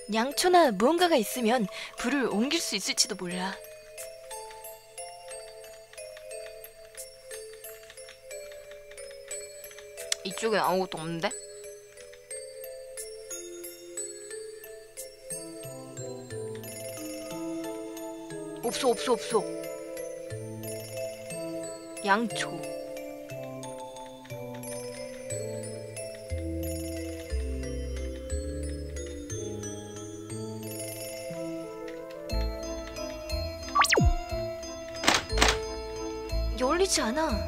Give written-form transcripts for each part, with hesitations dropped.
양초나 무언가가 있으면 불을 옮길 수 있을지도 몰라. 이쪽엔 아무것도 없는데? 없어. 양초. 열리지 않아.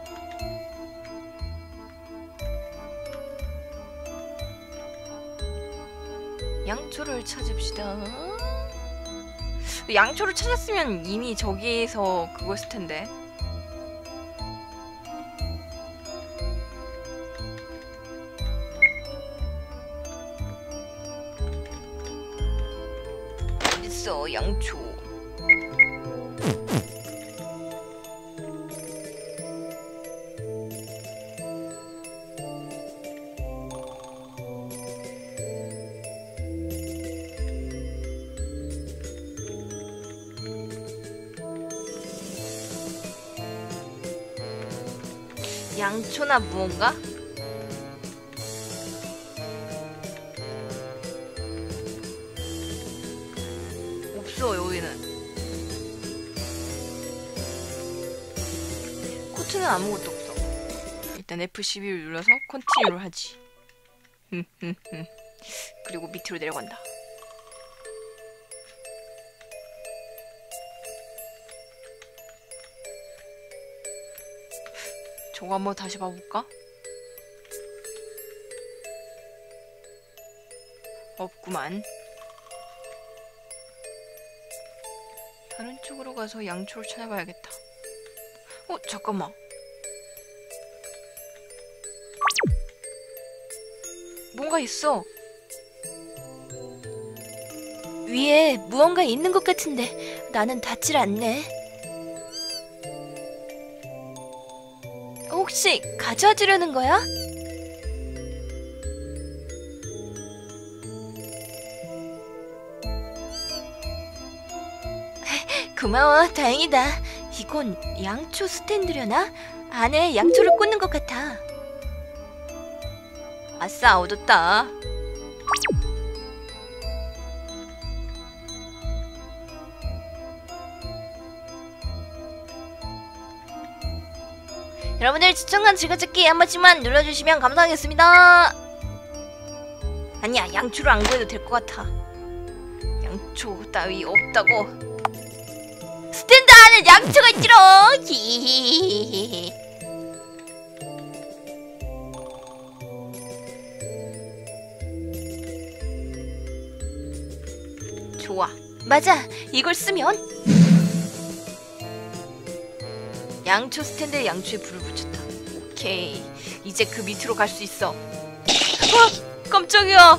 양초를 찾읍시다. 양초를 찾았으면 이미 저기에서 그거였을 텐데. 어딨어 양초. 양초나 무언가? 없어 여기는. 코트는 아무것도 없어. 일단 F12를 눌러서 컨티뉴를 하지. 그리고 밑으로 내려간다. 저거 한번 다시 봐볼까? 없구만. 다른 쪽으로 가서 양초를 찾아봐야겠다. 잠깐만. 뭔가 있어. 위에 무언가 있는 것 같은데 나는 닿질 않네. 혹시 가져와 주려는 거야? 고마워, 다행이다. 이건 양초 스탠드려나? 안에 양초를 꽂는 것 같아. 아싸, 얻었다. 여러분들 추천과 즐겨찾기 한 번씩만 눌러주시면 감사하겠습니다. 아니야, 양초를 안 구해도 될 것 같아. 양초 따위 없다고. 스탠드 안에 양초가 있지롱. 히히히히히. 좋아. 맞아, 이걸 쓰면 양초 스탠드에 양초에 불을 붙였다. 오케이, 이제 그 밑으로 갈 수 있어. 깜짝이야.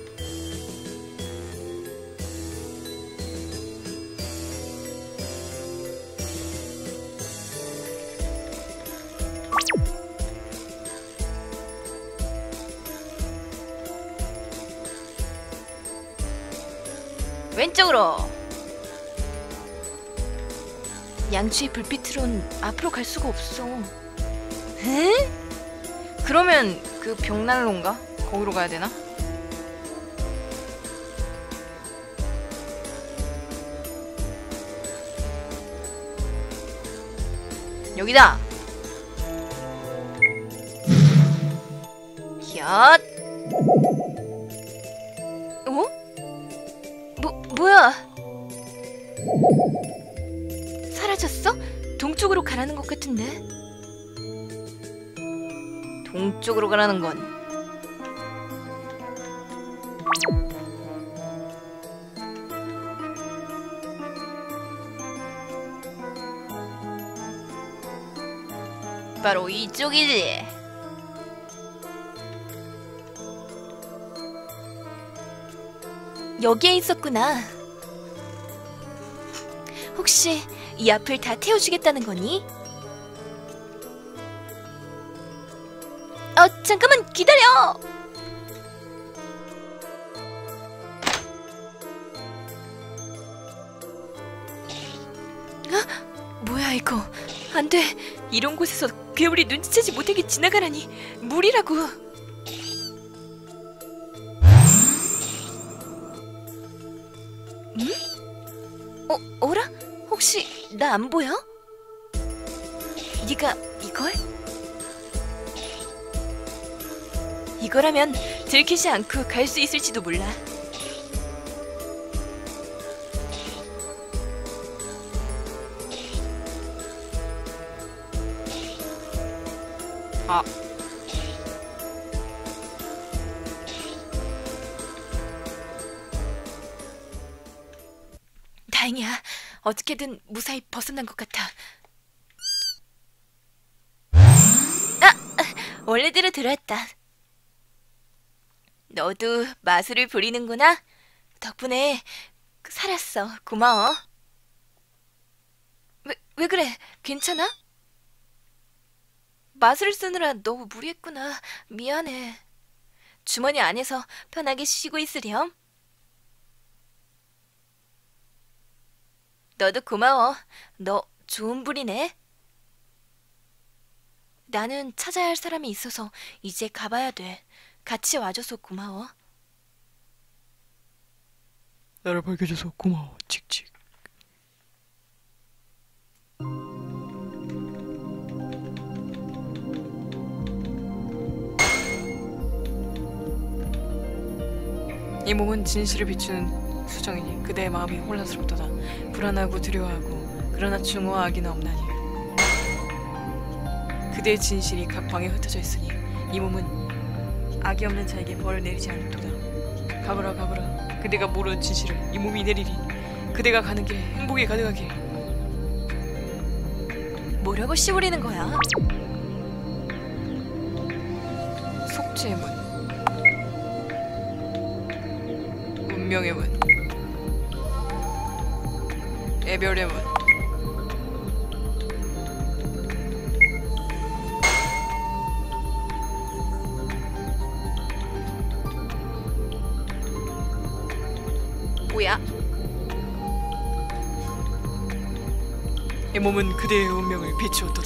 왼쪽으로. 양초의 불빛으론 앞으로 갈 수가 없어. 에? 그러면 그 벽난로인가? 거기로 가야 되나? 여기다. 얏. 뭐야? 사라졌어? 동쪽으로 가라는 것 같은데? 동쪽으로 가라는 건 바로 이쪽이지. 여기에 있었구나. 혹시 이 앞을 다 태워주겠다는 거니? 잠깐만 기다려! 뭐야 이거? 안 돼. 이런 곳에서 괴물이 눈치채지 못하게 지나가라니. 물이라고. 어라? 혹시 나 안 보여? 네가 이걸? 이거라면 들키지 않고 갈 수 있을지도 몰라. 아, 다행이야. 어떻게든 무사히 벗어난 것 같아. 원래대로 들어왔다. 너도 마술을 부리는구나. 덕분에 살았어. 고마워. 왜 그래? 괜찮아? 마술을 쓰느라 너무 무리했구나. 미안해. 주머니 안에서 편하게 쉬고 있으렴. 너도 고마워. 너 좋은 불이네. 나는 찾아야 할 사람이 있어서 이제 가봐야 돼. 같이 와줘서 고마워. 나를 밝혀줘서 고마워, 칙칙. 이 몸은 진실을 비추는 수정이니 그대의 마음이 혼란스럽도다. 불안하고 두려워하고 그러나 증오와 악이나 없나니 그대의 진실이 각 방에 흩어져 있으니 이 몸은 악이 없는 자에게 벌을 내리지 않을도다. 가거라 가거라. 그대가 모르는 진실을 이 몸이 내리리. 그대가 가는 길에 행복이 가득하길. 뭐라고 씨부리는 거야? 속죄의 문, 운명의 문, 애별의 문. 뭐야? 이 몸은 그대의 운명을 비추었도다.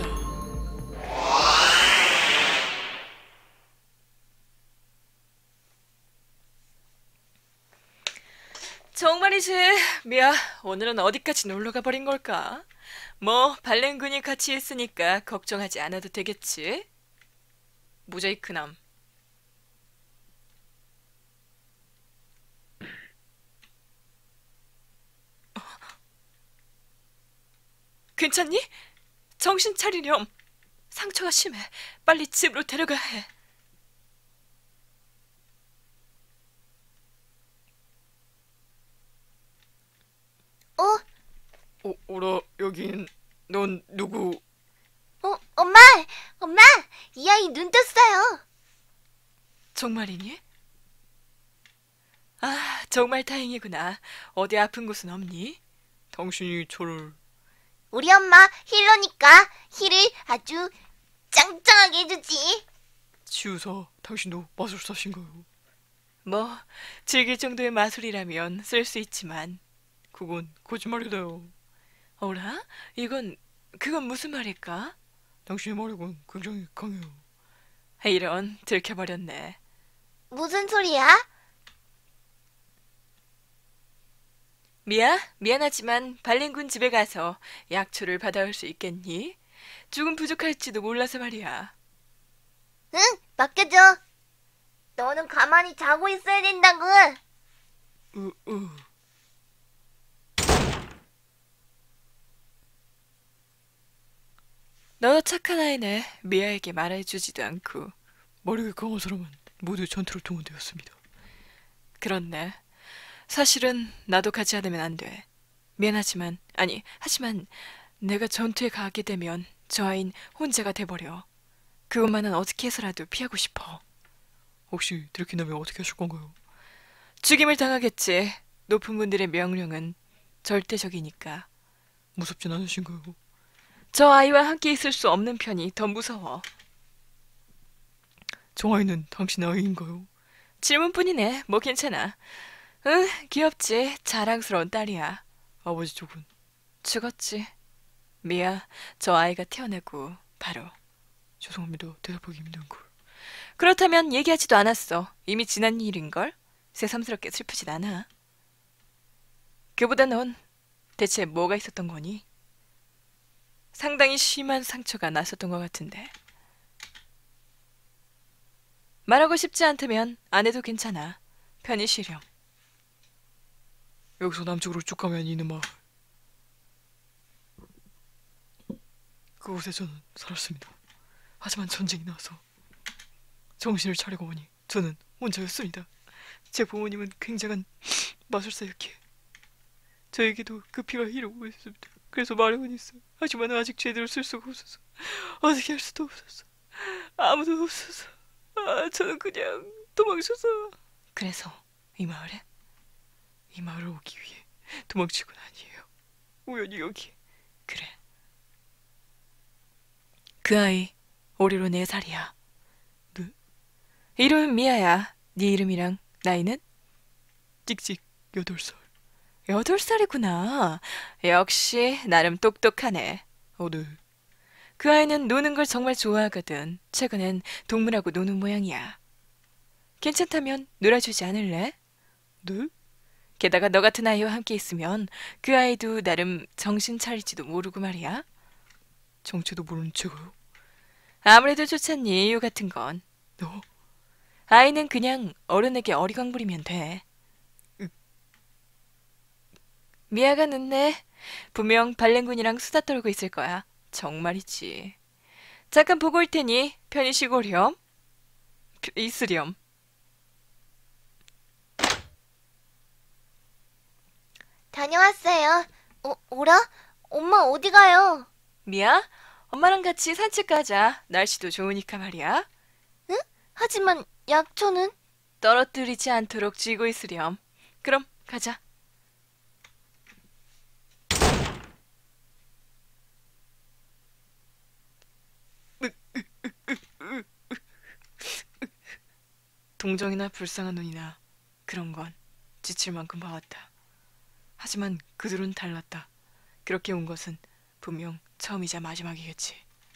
정말이지. 미야, 오늘은 어디까지 놀러가 버린 걸까? 뭐 발렌군이 같이 있으니까 걱정하지 않아도 되겠지. 모자이크남. 괜찮니? 정신 차리렴. 상처가 심해. 빨리 집으로 데려가야 해. 오라, 여긴 넌 누구? 엄마! 엄마! 이 아이 눈 떴어요. 정말이니? 아, 정말 다행이구나. 어디 아픈 곳은 없니? 당신이 저를... 우리 엄마 힐러니까 힐을 아주 짱짱하게 해주지. 치유사, 당신도 마술사신가요? 뭐 즐길 정도의 마술이라면 쓸 수 있지만. 그건 거짓말이다요. 어라? 그건 무슨 말일까? 당신의 말이군 굉장히 강해요. 이런, 들켜버렸네. 무슨 소리야? 미야, 미안하지만 발렌군 집에 가서 약초를 받아올 수 있겠니? 조금 부족할지도 몰라서 말이야. 응, 맡겨줘. 너는 가만히 자고 있어야 된다고. 너도 착한 아이네. 미아에게 말해주지도 않고. 마력이 강한 사람은 모두 전투를 통한 되었습니다. 그렇네. 사실은 나도 같이 하려면 안 돼. 미안하지만, 하지만 내가 전투에 가게 되면 저 아이는 혼자가 돼버려. 그것만은 어떻게 해서라도 피하고 싶어. 혹시 들킨다면 어떻게 하실 건가요? 죽임을 당하겠지. 높은 분들의 명령은 절대적이니까. 무섭진 않으신가요? 저 아이와 함께 있을 수 없는 편이 더 무서워. 저 아이는 당신의 아이인가요? 질문뿐이네. 뭐 괜찮아. 응, 귀엽지. 자랑스러운 딸이야. 아버지 쪽은? 죽었지. 미아, 저 아이가 태어나고 바로. 죄송합니다. 대답하기 힘든 걸. 그렇다면 얘기하지도 않았어. 이미 지난 일인걸? 새삼스럽게 슬프진 않아. 그보다 넌 대체 뭐가 있었던 거니? 상당히 심한 상처가 났었던 것 같은데. 말하고 싶지 않다면 안 해도 괜찮아. 편히 쉬렴. 여기서 남쪽으로 쭉 가면 있는 마을. 그곳에 저는 살았습니다. 하지만 전쟁이 나서 정신을 차리고 보니 저는 혼자였습니다. 제 부모님은 굉장한 마술사였기에 저에게도 그 피가 흐르고 있습니다. 그래서 마력은 있어요. 하지만 아직 제대로 쓸 수가 없어서 어떻게 할 수도 없었어. 아무도 없어서 저는 그냥 도망쳐서. 그래서 이 마을에? 이 마을을 오기 위해 도망치곤 아니에요. 우연히 여기. 그래. 그 아이 올해로 4살이야. 네? 이름은 미아야. 네 이름이랑 나이는? 찍찍 8살. 8살이구나. 역시 나름 똑똑하네. 네. 그 아이는 노는 걸 정말 좋아하거든. 최근엔 동물하고 노는 모양이야. 괜찮다면 놀아주지 않을래? 네? 게다가 너 같은 아이와 함께 있으면 그 아이도 나름 정신 차릴지도 모르고 말이야. 정체도 모르는 제가요? 아무래도 좋잖니, 이유 같은 건. 너? 아이는 그냥 어른에게 어리광 부리면 돼. 미아가 늦네. 분명 발렌군이랑 수다 떨고 있을 거야. 정말이지. 잠깐 보고 올 테니 편히 쉬고 오렴. 있으렴. 다녀왔어요. 오라? 엄마 어디 가요? 미아, 엄마랑 같이 산책 가자. 날씨도 좋으니까 말이야. 하지만 약초는? 떨어뜨리지 않도록 쥐고 있으렴. 그럼 가자. 동정이나 불쌍한 눈이나 그런 건 지칠 만큼 봐왔다. 하지만 그들은 달랐다. 그렇게 온 것은 분명 처음이자 마지막이겠지.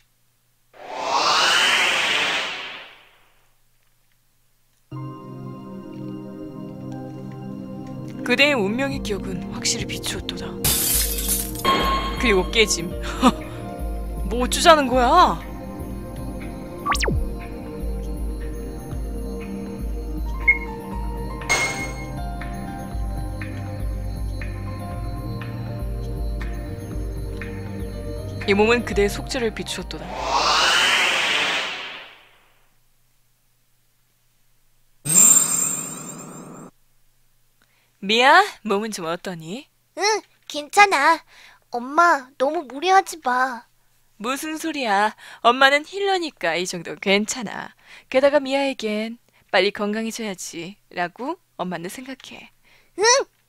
그대의 운명의 기억은 확실히 비추었도다. 그리고 깨짐. 뭐 어쩌자는 거야? 이 몸은 그대의 속죄를 비추었도다. 미아, 몸은 좀 어떠니? 응, 괜찮아. 엄마, 너무 무리하지 마. 무슨 소리야. 엄마는 힐러니까 이 정도 괜찮아. 게다가 미아에겐 빨리 건강해져야지 라고 엄마는 생각해. 응!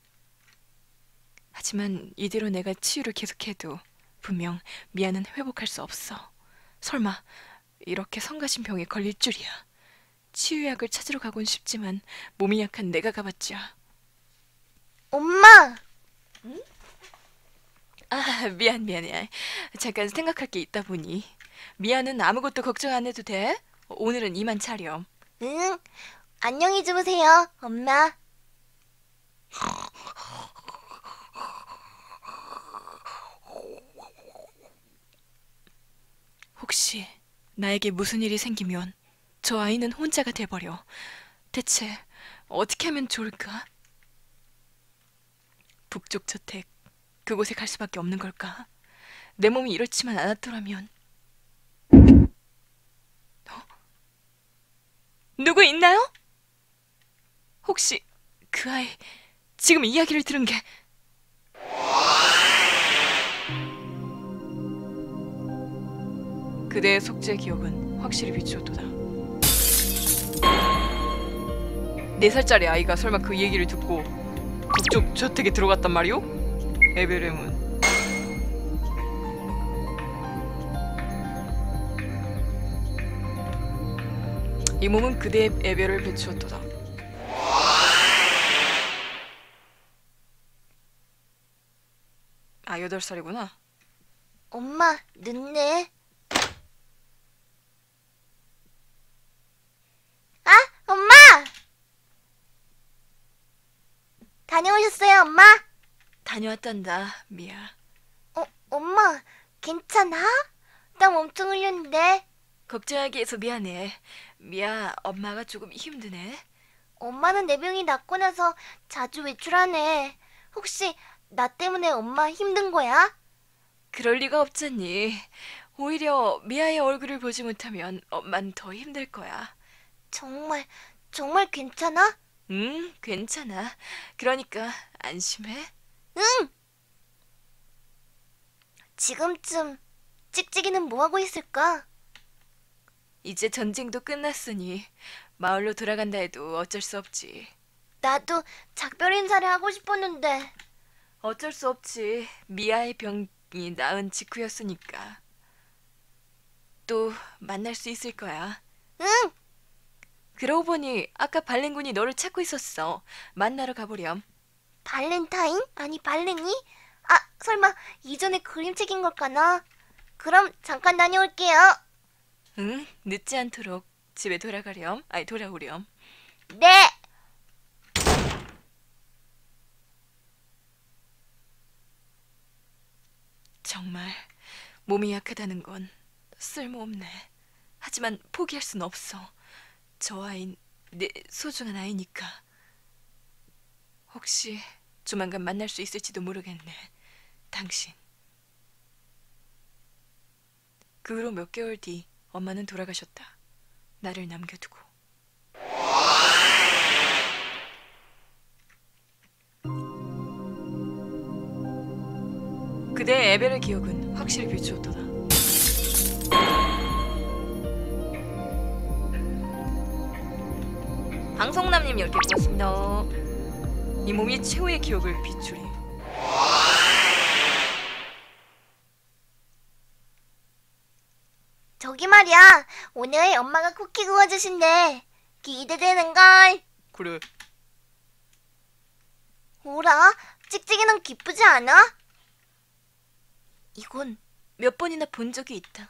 하지만 이대로 내가 치유를 계속해도 분명 미아는 회복할 수 없어. 설마 이렇게 성가신 병에 걸릴 줄이야. 치유약을 찾으러 가곤 싶지만 몸이 약한 내가 가봤자. 엄마! 아, 미안해. 잠깐 생각할 게 있다 보니. 미아는 아무것도 걱정 안 해도 돼. 오늘은 이만 차렴. 응, 안녕히 주무세요, 엄마. 혹시 나에게 무슨 일이 생기면 저 아이는 혼자가 돼버려. 대체 어떻게 하면 좋을까? 북쪽 저택, 그곳에 갈 수밖에 없는 걸까? 내 몸이 이렇지만 않았더라면. 누구 있나요? 혹시 그 아이 지금 이야기를 들은 게 그대의 속죄 기억은 확실히 비추었도다. 4살짜리 아이가 설마 그 얘기를 듣고 북쪽 저택에 들어갔단 말이오? 에베레문. 이 몸은 그대의 애별을 비추었도다. 아, 8살이구나. 엄마, 늦네. 아, 엄마! 다녀오셨어요, 엄마? 다녀왔단다, 미야. 엄마, 괜찮아? 땀 엄청 흘렸는데. 걱정하게 해서 미안해. 미야, 엄마가 조금 힘드네. 엄마는 내 병이 낫고 나서 자주 외출하네. 혹시 나 때문에 엄마 힘든 거야? 그럴 리가 없잖니. 오히려 미아의 얼굴을 보지 못하면 엄만 더 힘들 거야. 정말, 정말 괜찮아? 응, 괜찮아. 그러니까 안심해. 지금쯤 찍찍이는 뭐 하고 있을까? 이제 전쟁도 끝났으니 마을로 돌아간다 해도 어쩔 수 없지. 나도 작별 인사를 하고 싶었는데. 어쩔 수 없지. 미아의 병이 나은 직후였으니까. 또 만날 수 있을 거야. 응, 그러고 보니 아까 발렌군이 너를 찾고 있었어. 만나러 가보렴. 발렌타인? 아니 발렌이? 아, 설마 이전에 그림책인 걸까나? 그럼 잠깐 다녀올게요. 응, 늦지 않도록 집에 돌아가렴. 아니, 돌아오렴. 네. 정말 몸이 약하다는 건 쓸모없네. 하지만 포기할 순 없어. 저 아이는 내 소중한 아이니까. 혹시 조만간 만날 수 있을지도 모르겠네. 당신. 그 후로 몇 개월 뒤 엄마는 돌아가셨다. 나를 남겨두고. 그대의 에벨의 기억은 확실히 비추었도다. 방송남님 10개 고맙습니다. 이 몸이 최후의 기억을 비추리. 저기 말이야. 오늘 엄마가 쿠키 구워주신대. 기대되는걸. 그래. 뭐라? 찍찍이는 기쁘지 않아? 이건 몇 번이나 본 적이 있다.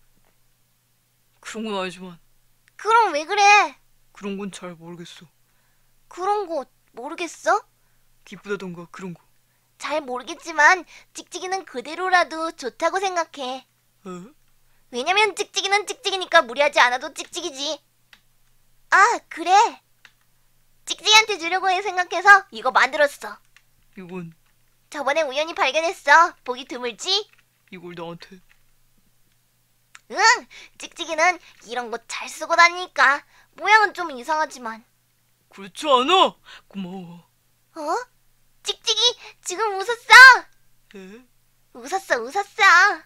그런 건 알지만 그럼 왜 그래? 그런 건 잘 모르겠어. 그런 거 모르겠어? 기쁘다던가 그런 거. 잘 모르겠지만 찍찍이는 그대로라도 좋다고 생각해. 어? 왜냐면 찍찍이는 찍찍이니까 무리하지 않아도 찍찍이지. 아, 그래. 찍찍이한테 주려고 생각해서 이거 만들었어. 이건 저번에 우연히 발견했어. 보기 드물지? 이걸 나한테. 응, 찍찍이는 이런 거 잘 쓰고 다니니까. 모양은 좀 이상하지만. 그렇지 않아. 고마워. 어? 찍찍이 지금 웃었어. 에? 웃었어.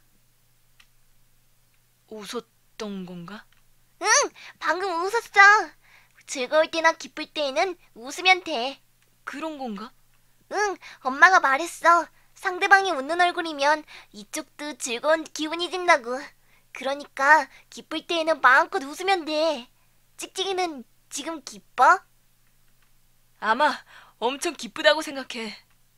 웃었던 건가? 응, 방금 웃었어. 즐거울 때나 기쁠 때에는 웃으면 돼. 그런 건가? 응, 엄마가 말했어. 상대방이 웃는 얼굴이면 이쪽도 즐거운 기분이 든다고. 그러니까 기쁠 때에는 마음껏 웃으면 돼. 찍찍이는 지금 기뻐? 아마 엄청 기쁘다고 생각해.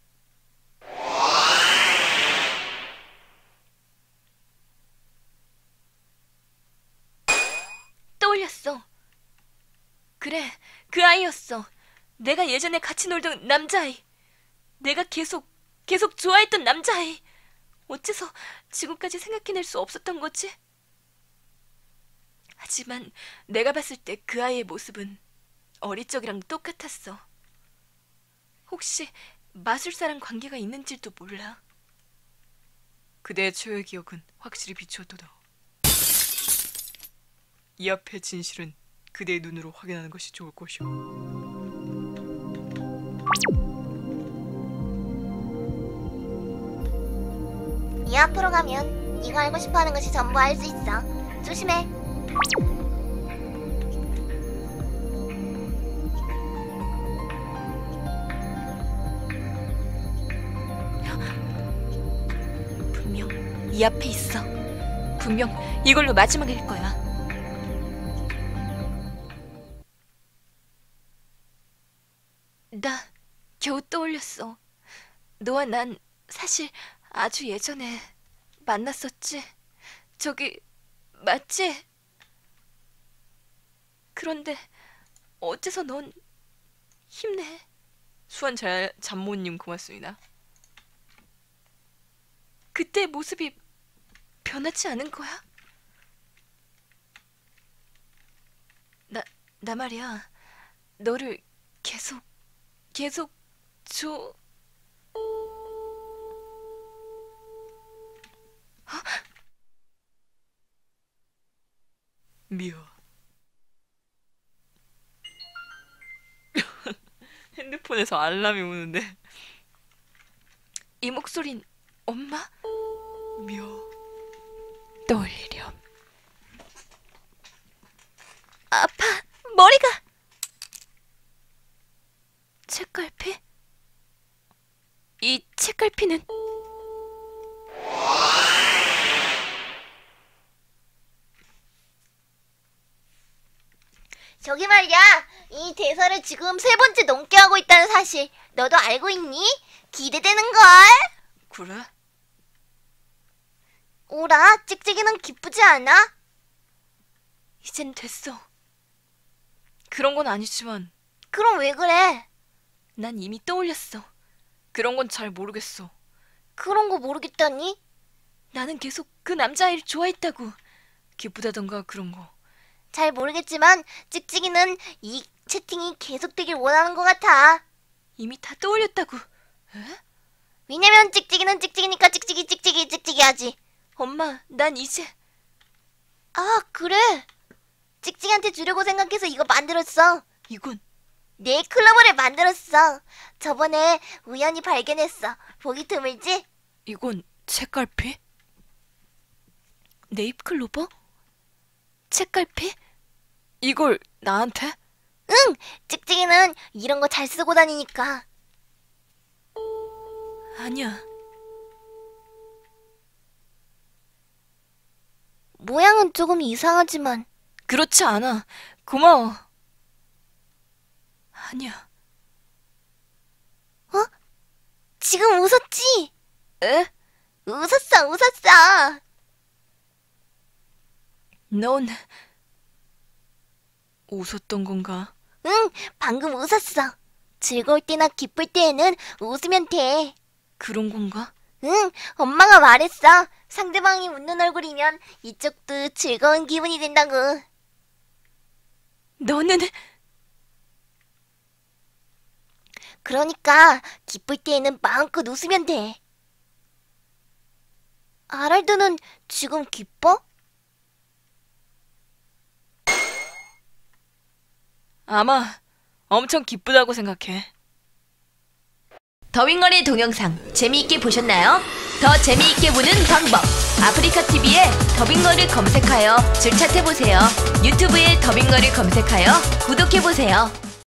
떠올렸어. 그래, 그 아이였어. 내가 예전에 같이 놀던 남자아이. 내가 계속 좋아했던 남자아이. 어째서 지금까지 생각해낼 수 없었던 거지? 하지만 내가 봤을 때 그 아이의 모습은 어릴 적이랑 똑같았어. 혹시 마술사랑 관계가 있는지도 몰라. 그대의 최후의 기억은 확실히 비추었도다. 이 앞의 진실은 그대의 눈으로 확인하는 것이 좋을 것이오. 이 앞으로 가면 네가 알고 싶어하는 것이 전부 알 수 있어. 조심해. 분명 이 앞에 있어. 분명 이걸로 마지막일 거야. 나 겨우 떠올렸어. 너와 난 사실 아주 예전에 만났었지? 저기 맞지? 그런데 어째서 넌 힘내? 수완 잠모님 고맙습니다. 그때 모습이 변하지 않은 거야? 나 말이야. 너를 계속 줘. 미워. 핸드폰에서 알람이 오는데. 이 목소린 엄마? 미워. 떠올리렴. 아파. 머리가. 책갈피? 이 책갈피는 저기 말이야, 이 대사를 지금 3번째 넘게 하고 있다는 사실 너도 알고 있니? 기대되는걸? 그래? 오라, 찍찍이는 기쁘지 않아? 이젠 됐어. 그런 건 아니지만 그럼 왜 그래? 난 이미 떠올렸어. 그런 건 잘 모르겠어. 그런 거 모르겠다니? 나는 계속 그 남자아이를 좋아했다고. 기쁘다던가 그런 거. 잘 모르겠지만 찍찍이는 이 채팅이 계속되길 원하는 것 같아. 이미 다 떠올렸다고. 에? 왜냐면 찍찍이는 찍찍이니까 찍찍이 하지. 엄마, 난 이제 아, 그래? 찍찍이한테 주려고 생각해서 이거 만들었어. 이건 네 클로버를 만들었어. 저번에 우연히 발견했어. 보기 드물지? 이건 책갈피? 네잎클로버? 책갈피? 이걸 나한테? 응! 찍찍이는 이런 거 잘 쓰고 다니니까. 아니야. 모양은 조금 이상하지만. 그렇지 않아. 고마워. 아니야. 어? 지금 웃었지? 에? 웃었어. 넌 웃었던 건가? 응, 방금 웃었어. 즐거울 때나 기쁠 때에는 웃으면 돼. 그런 건가? 응, 엄마가 말했어. 상대방이 웃는 얼굴이면 이쪽도 즐거운 기분이 된다고. 너는 그러니까 기쁠 때에는 마음껏 웃으면 돼. 아랄드는 지금 기뻐? 아마 엄청 기쁘다고 생각해. 더빙거리 동영상 재미있게 보셨나요? 더 재미있게 보는 방법. 아프리카TV에 더빙거리 검색하여 줄 찾아보세요. 유튜브에 더빙거리 검색하여 구독해보세요.